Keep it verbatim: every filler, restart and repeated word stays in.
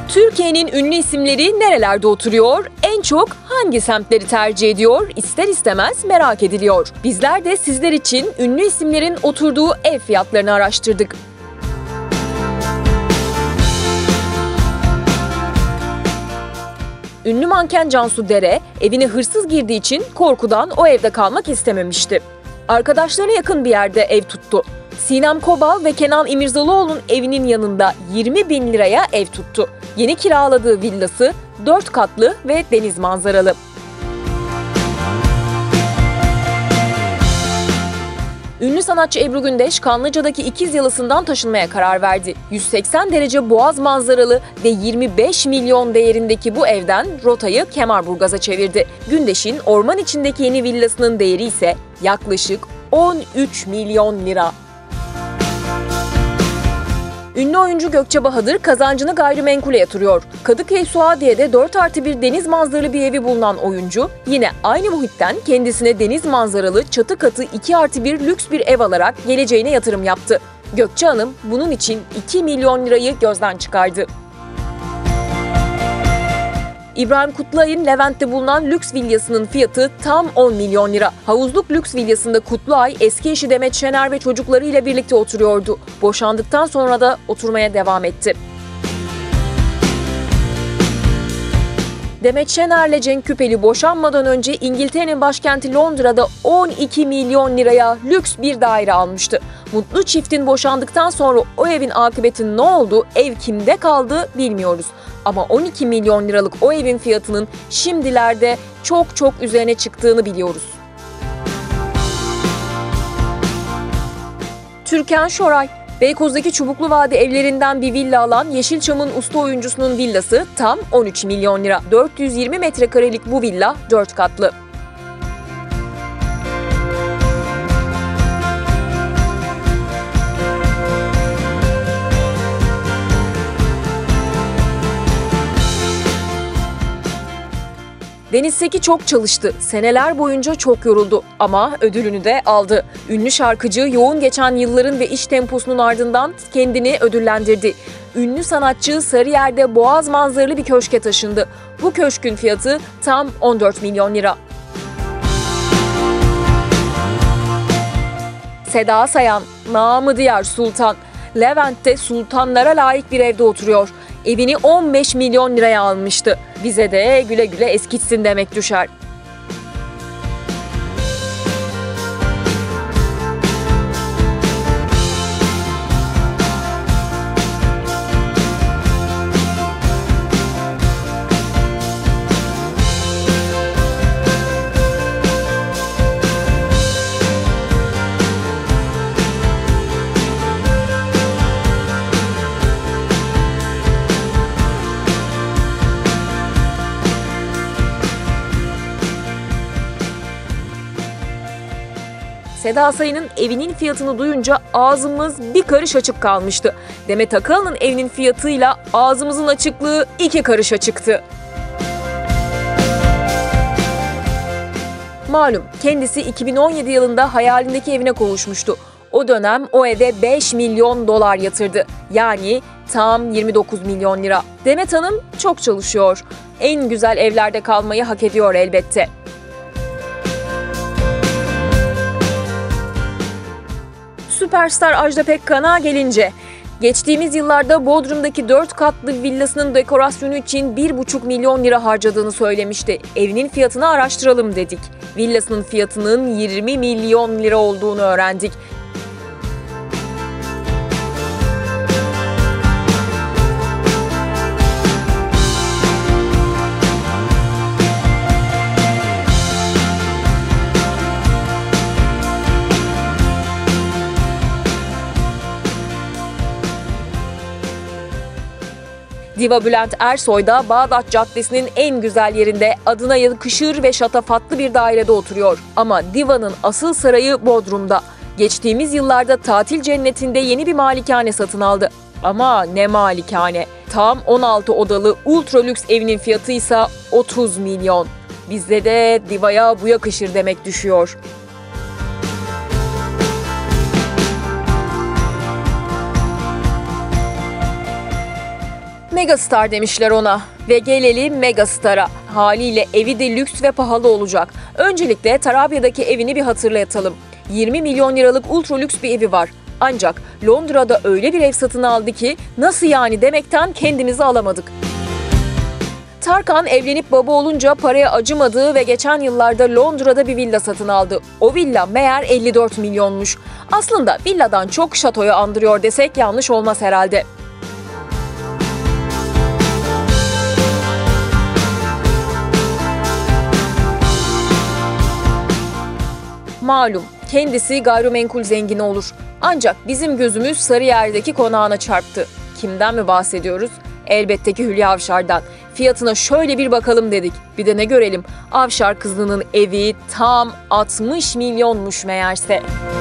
Türkiye'nin ünlü isimleri nerelerde oturuyor? En çok hangi semtleri tercih ediyor? İster istemez merak ediliyor. Bizler de sizler için ünlü isimlerin oturduğu ev fiyatlarını araştırdık. Ünlü manken Cansu Dere, evine hırsız girdiği için korkudan o evde kalmak istememişti. Arkadaşlarına yakın bir yerde ev tuttu. Sinem Kobal ve Kenan İmirzalıoğlu'nun evinin yanında yirmi bin liraya ev tuttu. Yeni kiraladığı villası dört katlı ve deniz manzaralı. Ünlü sanatçı Ebru Gündeş, Kanlıca'daki ikiz yalasından taşınmaya karar verdi. yüz seksen derece boğaz manzaralı ve yirmi beş milyon değerindeki bu evden rotayı Kemerburgaz'a çevirdi. Gündeş'in orman içindeki yeni villasının değeri ise yaklaşık on üç milyon lira. Ünlü oyuncu Gökçe Bahadır kazancını gayrimenkule yatırıyor. Kadıköy Suadiye'de dört artı bir deniz manzaralı bir evi bulunan oyuncu, yine aynı muhitten kendisine deniz manzaralı çatı katı iki artı bir lüks bir ev alarak geleceğine yatırım yaptı. Gökçe Hanım bunun için iki milyon lirayı gözden çıkardı. İbrahim Kutluay'ın Levent'te bulunan lüks villasının fiyatı tam on milyon lira. Havuzluk lüks villasında Kutluay, eski eşi Demet Şener ve çocuklarıyla birlikte oturuyordu. Boşandıktan sonra da oturmaya devam etti. Demet Şener'le Cenk Küpeli boşanmadan önce İngiltere'nin başkenti Londra'da on iki milyon liraya lüks bir daire almıştı. Mutlu çiftin boşandıktan sonra o evin akıbeti ne oldu, ev kimde kaldı bilmiyoruz. Ama on iki milyon liralık o evin fiyatının şimdilerde çok çok üzerine çıktığını biliyoruz. Türkan Şoray, Beykoz'daki Çubuklu Vadi evlerinden bir villa alan Yeşilçam'ın usta oyuncusunun villası tam on üç milyon lira. dört yüz yirmi metrekarelik bu villa dört katlı. Deniz Seki çok çalıştı, seneler boyunca çok yoruldu ama ödülünü de aldı. Ünlü şarkıcı yoğun geçen yılların ve iş temposunun ardından kendini ödüllendirdi. Ünlü sanatçı Sarıyer'de boğaz manzaralı bir köşke taşındı. Bu köşkün fiyatı tam on dört milyon lira. Seda Sayan, namı diğer Sultan, Levent'te sultanlara layık bir evde oturuyor. Evini on beş milyon liraya almıştı. Bize de güle güle eskitsin demek düşer. Seda Sayan'ın evinin fiyatını duyunca ağzımız bir karış açık kalmıştı. Demet Akalın'ın evinin fiyatıyla ağzımızın açıklığı iki karışa çıktı. Malum kendisi iki bin on yedi yılında hayalindeki evine kavuşmuştu. O dönem o eve beş milyon dolar yatırdı. Yani tam yirmi dokuz milyon lira. Demet Hanım çok çalışıyor. En güzel evlerde kalmayı hak ediyor elbette. Süperstar Ajda Pekkan'a gelince, geçtiğimiz yıllarda Bodrum'daki dört katlı villasının dekorasyonu için bir buçuk milyon lira harcadığını söylemişti. Evinin fiyatını araştıralım dedik. Villasının fiyatının yirmi milyon lira olduğunu öğrendik. Diva Bülent Ersoy da Bağdat Caddesi'nin en güzel yerinde adına yakışır ve şatafatlı bir dairede oturuyor. Ama Diva'nın asıl sarayı Bodrum'da. Geçtiğimiz yıllarda tatil cennetinde yeni bir malikane satın aldı. Ama ne malikane? Tam on altı odalı ultra lüks evinin fiyatı ise otuz milyon. Bizde de Diva'ya bu yakışır demek düşüyor. Megastar demişler ona ve gelelim Megastar'a. Haliyle evi de lüks ve pahalı olacak. Öncelikle Tarabya'daki evini bir hatırlatalım. yirmi milyon liralık ultra lüks bir evi var. Ancak Londra'da öyle bir ev satın aldı ki nasıl yani demekten kendimizi alamadık. Tarkan evlenip baba olunca paraya acımadığı ve geçen yıllarda Londra'da bir villa satın aldı. O villa meğer elli dört milyonmuş. Aslında villadan çok şatoyu andırıyor desek yanlış olmaz herhalde. Malum kendisi gayrimenkul zengini olur. Ancak bizim gözümüz Sarıyer'deki konağına çarptı. Kimden mi bahsediyoruz? Elbette ki Hülya Avşar'dan. Fiyatına şöyle bir bakalım dedik. Bir de ne görelim? Avşar kızının evi tam altmış milyonmuş meğerse.